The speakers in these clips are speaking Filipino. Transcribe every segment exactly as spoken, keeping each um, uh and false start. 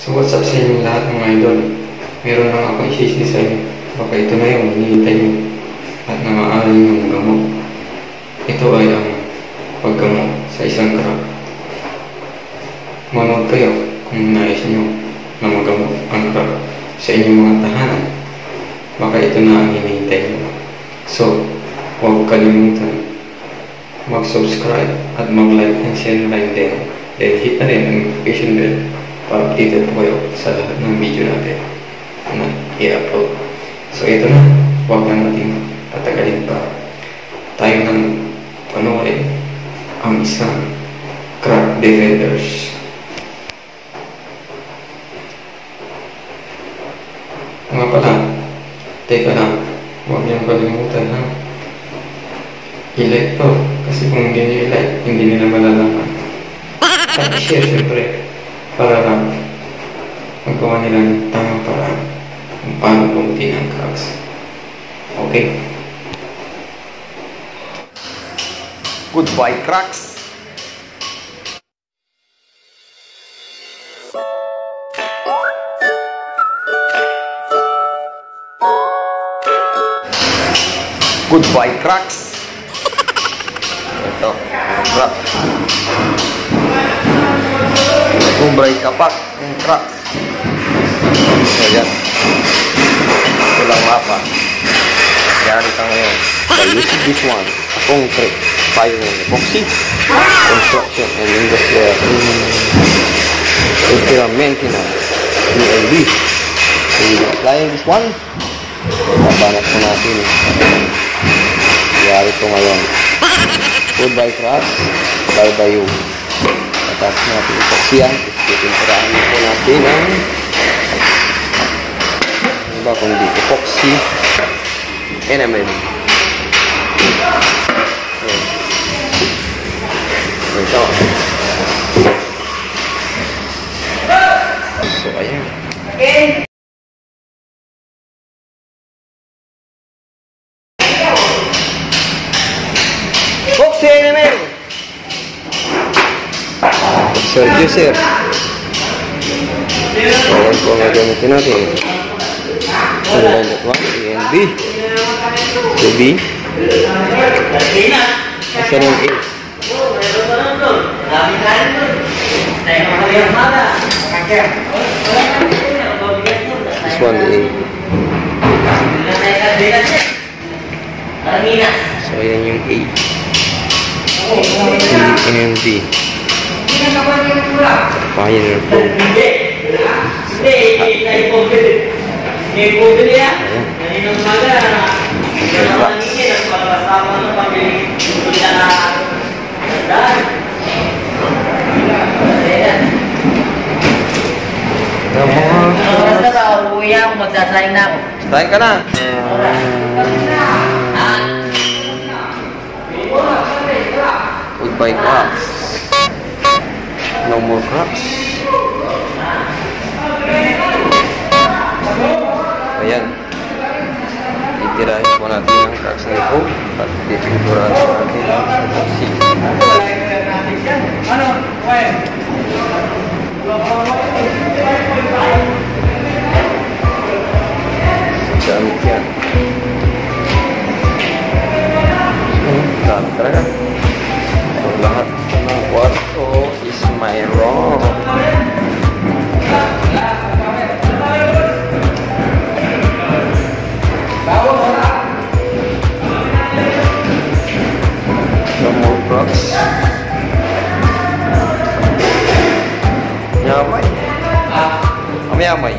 So what's up sa inyo lahat mga idol? Meron lang ako i-share sa inyo. Baka ito na yung hinihintay nyo at na maaaring yung gamot. Ito ay ang paggamot sa isang crack. Manood kayo kung nais nyo na magamot ang crack sa inyong mga tahanan. Baka ito na ang hinihintay nyo. So, huwag kalimutan mag-subscribe at mag-like and share na rin din. Then hit na rin ang notification bell para updated po kayo sa lahat ng video natin na i-upload. So ito na, huwag na natin patagalin pa. Tayo nang panoorin ang isang crack defenders. Nga pala, teka lang, huwag niyong kalimutan ha. I-like to, kasi kung hindi niyo i-like, hindi nila malalaman. At i-share siyempre, para lang magawa nila ng tamang paraan kung paano pumutin ang cracks. Okay? Goodbye, cracks! Goodbye, cracks! Ito, crack. Kumbray kapak yung cracks. So yan. Ito lang mapa. Yari ka ngayon. By using this one, a concrete pioneer epoxy construction and industrial industrial maintenance U L B. So we applying this one. Nabanat ko natin. Yari ko ngayon. Goodbye cracks. Bye bye you. Tapos natin epoxy yan. Ipinturahan po natin ang ano ba kundi epoxy enamel. Ito. So ayan. Epoxy enamel. Sergio sir. So ayan po ang gagamitin natin. one line dot one A and B. So B. Isa ng A. This one A. So ayan yung A. B and B. Pioneer Pro. Magsasaing na ako. Saing ka na. Goodbye cracks. No more cracks. Ayan. Itirahin po natin ang cracks na ito at pipinturahan natin ang epoxy. Ano? Gamit yan. Dami talaga. So lahat ng kwarto is mayroon. No more cracks. Nyamay. Amay-amay.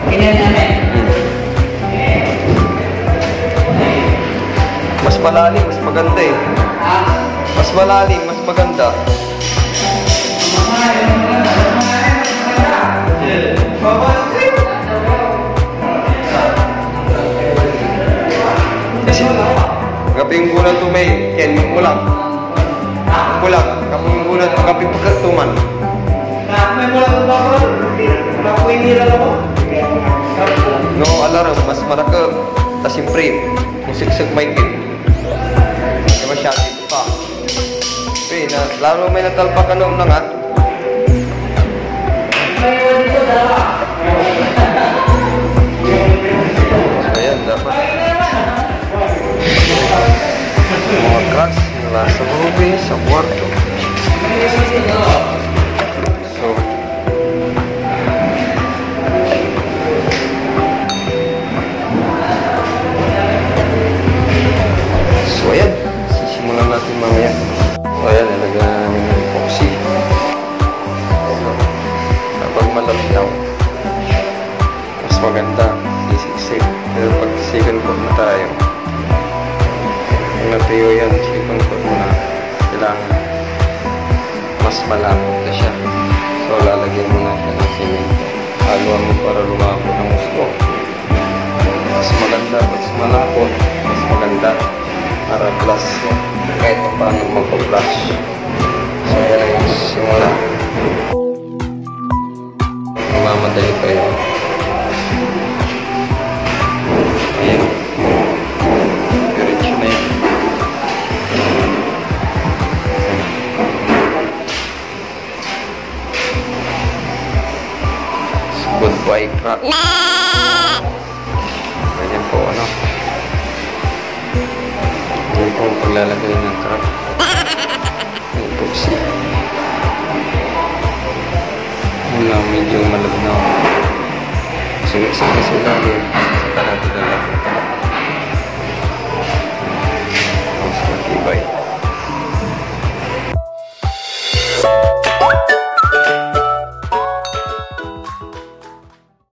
Mas malalim, mas maganda eh. Mas malalim, mas maganda. Kasi kaping bulan to may ken yung ulang. Ulang, kaping bulan, kaping pagkatuman. May mula ko ba ko? Ako hindi lang ako. No, alarm, mas malaka. Tas siyempre, musiksik may kit. Hindi masyado ito pa. Pre, na, lalo may natalpa ka noong nangat. May dito dalawa. kami sa kwarto. So, so ayan, sisimulan natin mamaya. So ayan, nilagyan namin ng epoxy. So, kapag malabnaw, mas maganda, sisiksik. Pero pag second coat na tayo, kung natuyo yan, second coat mo na, kailangan mas malapot na siya. So, lalagyan mo na siya ng semento. Haluan mo para lumapot ang gusto. Mas maganda, mas malapot, mas maganda para plus kahit pa paano magpa-flash. So, yan ang simula. Mamadali pa yun. Ayan. Diretso na yan. So, goodbye, crack. Ganyan po, ano. Ganyan po ang paglalagay ng crack. Ang epoxy. Wala, medyo malabnaw. Sige, sige, sige. Saka natin na